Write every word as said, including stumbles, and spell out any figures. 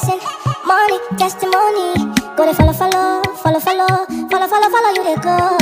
blessing, money, testimony. Go to follow, follow, follow, follow, follow, follow, follow you they go.